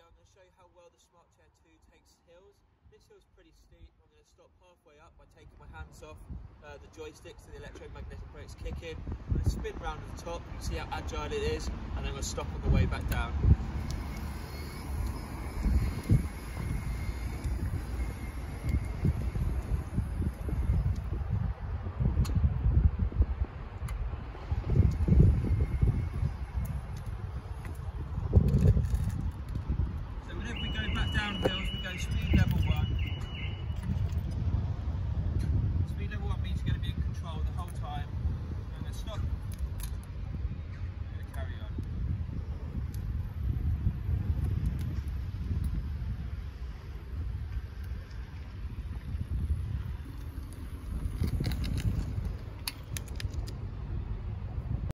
I'm going to show you how well the Smart Chair 2 takes hills. This hill's pretty steep. I'm going to stop halfway up by taking my hands off the joysticks so the electromagnetic brakes kick in. I'm going to spin round to the top, you can see how agile it is, and then I'm going to stop on the way back down.